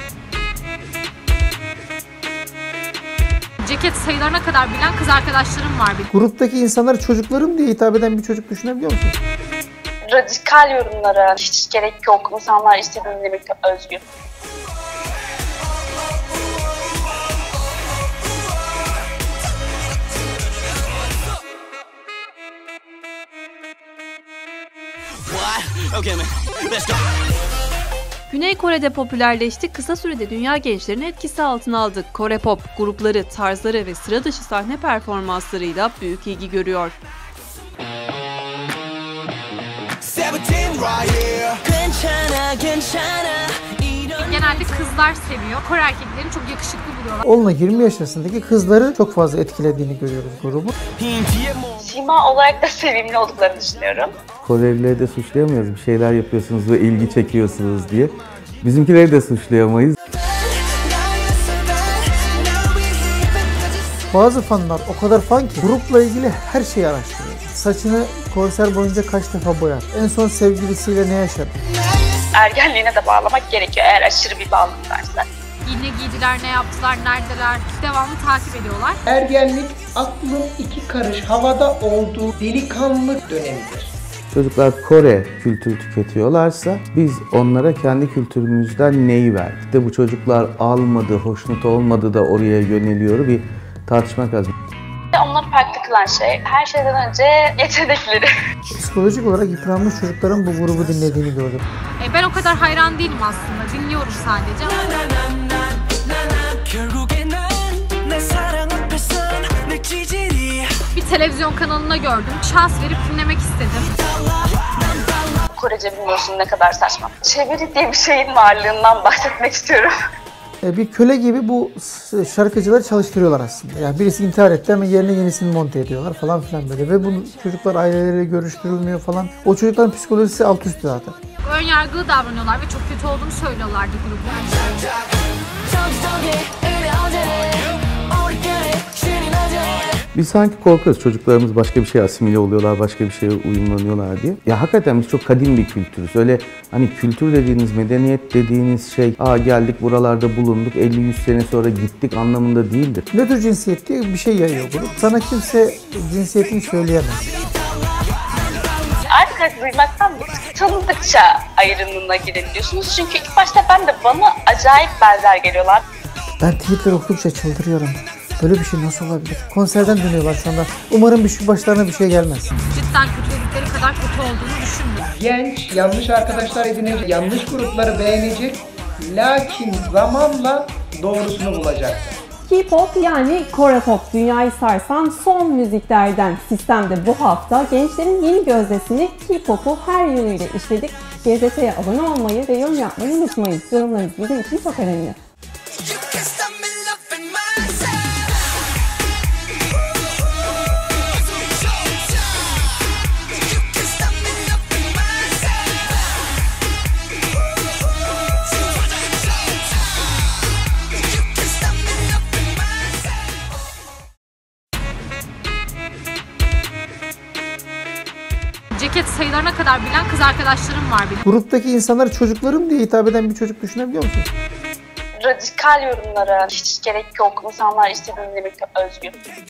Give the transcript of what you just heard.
Ceket sayılarına kadar bilen kız arkadaşlarım var benim. Gruptaki insanlar çocuklarım diye hitap eden bir çocuk düşünebiliyor musun? Radikal yorumlara hiç gerek yok. İnsanlar istediğini demekte özgür. Güney Kore'de popülerleşti, kısa sürede dünya gençlerini etkisi altına aldı. Kore pop grupları, tarzları ve sıra dışı sahne performanslarıyla büyük ilgi görüyor. Genelde kızlar seviyor. Kore erkeklerini çok yakışıklı buluyorlar. Onunla 20 yaş arasındaki kızları çok fazla etkilediğini görüyoruz grubu. Sima olarak da sevimli olduklarını düşünüyorum. Korelileri de suçlayamıyoruz. Bir şeyler yapıyorsunuz ve ilgi çekiyorsunuz diye. Bizimkileri de suçlayamayız. Bazı fanlar o kadar fan ki grupla ilgili her şeyi araştırıyor. Saçını konser boyunca kaç defa boyar? En son sevgilisiyle ne yaşadı? Ergenliğine de bağlamak gerekiyor eğer aşırı bir bağlılık varsa. Ne giydiler, ne yaptılar, neredeler devamlı takip ediyorlar. Ergenlik aklın iki karış havada olduğu delikanlılık dönemidir. Çocuklar Kore kültürü tüketiyorlarsa biz onlara kendi kültürümüzden neyi verdik de bu çocuklar almadı, hoşnut olmadı da oraya yöneliyor bir tartışma kazanıyor. Onları farklı kılan şey her şeyden önce yetenekleri. Psikolojik olarak yıpranmış çocukların bu grubu dinlediğini gördüm. Ben o kadar hayran değilim aslında. Dinliyorum sadece. Bir televizyon kanalına gördüm. Şans verip dinlemek istedim. Korece bilmiyorsun ne kadar saçma. Çeviri diye bir şeyin varlığından bahsetmek istiyorum. Bir köle gibi bu şarkıcıları çalıştırıyorlar aslında. Yani birisi intihar etti ama yerine yenisini monte ediyorlar falan filan böyle. Ve bu çocuklar aileleriyle görüştürülmüyor falan. O çocukların psikolojisi alt üst zaten. Önyargılı davranıyorlar ve çok kötü olduğunu söylüyorlardı gruplar. Biz sanki korkarız çocuklarımız başka bir şeye asimile oluyorlar, başka bir şeye uyumlanıyorlar diye. Ya hakikaten biz çok kadim bir kültürüz. Öyle hani kültür dediğiniz, medeniyet dediğiniz şey, geldik buralarda bulunduk, 50-100 sene sonra gittik anlamında değildir. Nötr cinsiyet diye bir şey yayıyor grup. Sana kimse cinsiyetini söyleyemez. Artık duymaktan tanıdıkça ayrımına girebiliyorsunuz. Çünkü ilk başta bana acayip benzer geliyorlar. Ben Twitter okudukça çıldırıyorum. Böyle bir şey nasıl olabilir? Konserden dönüyorlar şu anda. Umarım başlarına bir şey gelmez. Cidden kötüledikleri kadar kötü olduğunu düşünmüyorum. Genç, yanlış arkadaşlar edinecek, yanlış grupları beğenecek. Lakin zamanla doğrusunu bulacaktır. K-pop yani Kore pop dünyayı sarsan son müziklerden. Sistemde bu hafta gençlerin yeni gözdesini K-pop'u her yönüyle işledik. GZT'ye abone olmayı ve yorum yapmayı unutmayın. Yorumlarınız bizim için çok önemli. Ceket sayılarına kadar bilen kız arkadaşlarım var benim. Gruptaki insanlar çocuklarım diye hitap eden bir çocuk düşünebiliyor musun? Radikal yorumlara hiç gerek yok. İnsanlar istediğini demekte özgür.